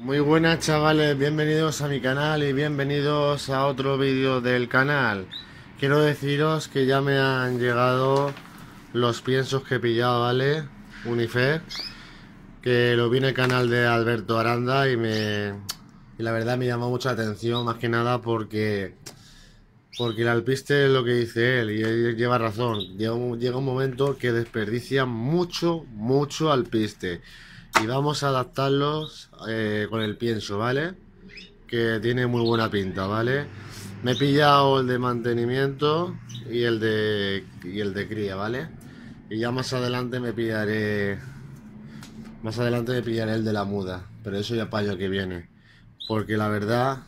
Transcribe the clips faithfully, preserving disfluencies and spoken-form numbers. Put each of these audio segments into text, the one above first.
Muy buenas chavales, bienvenidos a mi canal y bienvenidos a otro vídeo del canal. Quiero deciros que ya me han llegado los piensos que he pillado, ¿vale? Unifer, que lo vi en el canal de Alberto Aranda y me... y la verdad me llamó mucha atención, más que nada porque... porque el alpiste es lo que dice él y él lleva razón. Llega un, llega un momento que desperdicia mucho, mucho alpiste. Y vamos a adaptarlos eh, con el pienso, ¿vale? Que tiene muy buena pinta, ¿vale? Me he pillado el de mantenimiento y el de y el de cría, ¿vale? Y ya más adelante me pillaré más adelante me pillaré el de la muda, pero eso ya para el año que viene, porque la verdad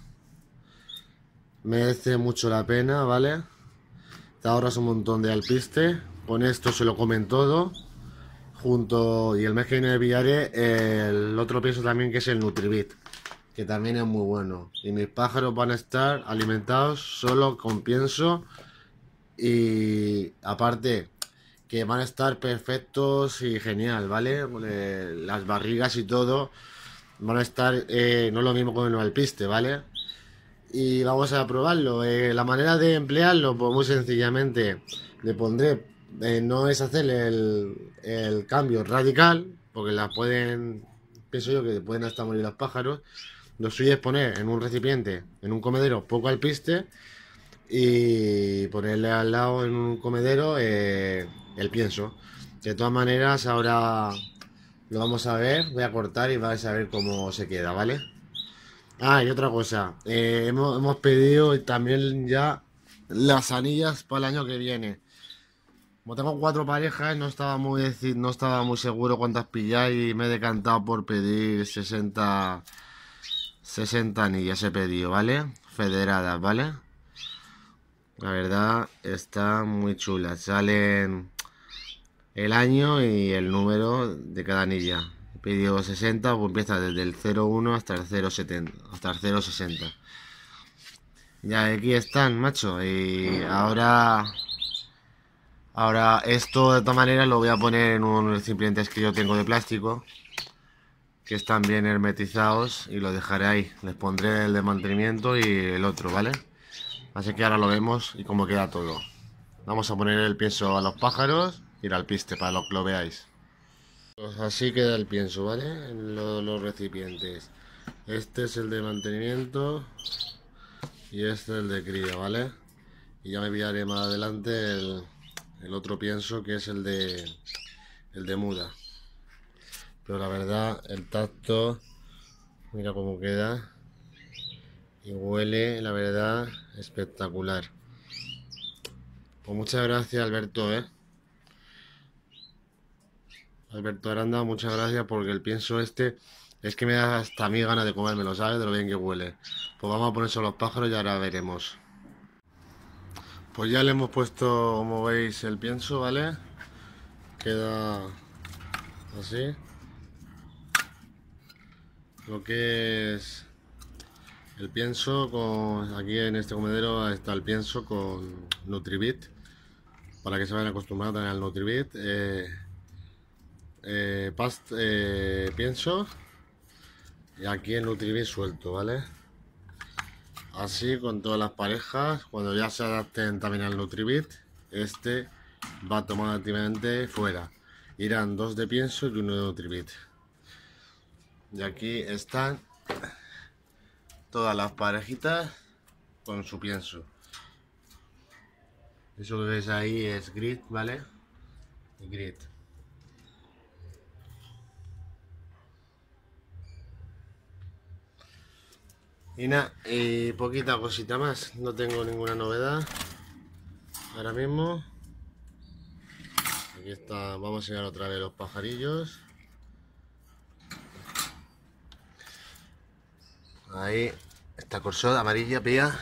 merece mucho la pena, ¿vale? Te ahorras un montón de alpiste, con esto se lo comen todo. Junto, y el mes que viene pillaré el otro pienso también, que es el Nutribit, que también es muy bueno. Y mis pájaros van a estar alimentados solo con pienso. Y aparte que van a estar perfectos y genial, ¿vale? Eh, las barrigas y todo van a estar, eh, no lo mismo con el alpiste, ¿vale? Y vamos a probarlo. Eh, la manera de emplearlo, pues muy sencillamente le pondré, eh, no es hacer el, el cambio radical, porque las pueden, pienso yo que pueden hasta morir los pájaros. Lo suyo es poner en un recipiente, en un comedero, poco alpiste y ponerle al lado en un comedero eh, el pienso. De todas maneras, ahora lo vamos a ver, voy a cortar y vais a ver cómo se queda, ¿vale? Ah, y otra cosa, eh, hemos, hemos pedido también ya las anillas para el año que viene. Como tengo cuatro parejas, no estaba muy deci- no estaba muy seguro cuántas pillar y me he decantado por pedir sesenta sesenta anillas he pedido, ¿vale? Federadas, ¿vale? La verdad, está muy chula. Salen el año y el número de cada anilla. He pedido sesenta, pues empieza desde el cero uno hasta el cero setenta, hasta el cero sesenta. Ya aquí están, macho. Y ahora... Ahora esto de todas maneras lo voy a poner en unos recipientes que yo tengo de plástico, que están bien hermetizados, y lo dejaré ahí. Les pondré el de mantenimiento y el otro, ¿vale? Así que ahora lo vemos y cómo queda todo. Vamos a poner el pienso a los pájaros y el alpiste para lo que lo veáis. Pues así queda el pienso, ¿vale? En lo- los recipientes. Este es el de mantenimiento y este es el de cría, ¿vale? Y ya me pillaré más adelante el, el otro pienso, que es el de el de muda. Pero la verdad, el tacto, mira cómo queda. Y huele, la verdad, espectacular. Pues muchas gracias, Alberto, ¿eh? Alberto Aranda, muchas gracias, porque el pienso este es que me da hasta a mí ganas de comérmelo, ¿sabes? De lo bien que huele. Pues vamos a ponerse los pájaros y ahora veremos. Pues ya le hemos puesto, como veis, el pienso, ¿vale? Queda así. Lo que es el pienso con... Aquí en este comedero está el pienso con Nutribit, para que se vayan acostumbrados también al Nutribit. Eh, eh, past, eh, pienso, y aquí el Nutribit suelto, ¿vale? Así con todas las parejas. Cuando ya se adapten también al Nutribit, este va automáticamente fuera. Irán dos de pienso y uno de Nutribit. Y aquí están todas las parejitas con su pienso. Eso que ves ahí es grit, ¿vale? Grit. Y nada, y poquita cosita más. No tengo ninguna novedad ahora mismo. Aquí está, vamos a enseñar otra vez los pajarillos. Ahí está corsada amarilla, pía.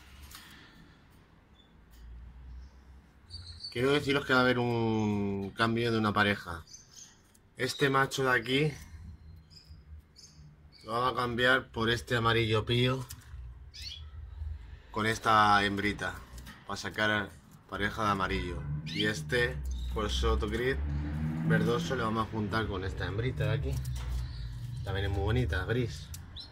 Quiero deciros que va a haber un cambio de una pareja. Este macho de aquí lo vamos a cambiar por este amarillo pío con esta hembrita, para sacar pareja de amarillo. Y este corsoto gris verdoso le vamos a juntar con esta hembrita de aquí. También es muy bonita, gris.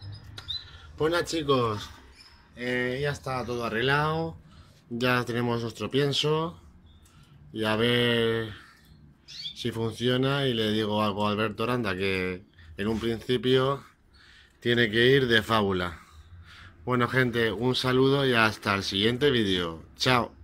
Pues nada, chicos, eh, ya está todo arreglado, ya tenemos nuestro pienso y a ver si funciona. Y le digo algo a Alberto Aranda, que en un principio tiene que ir de fábula. Bueno, gente, un saludo y hasta el siguiente vídeo. Chao.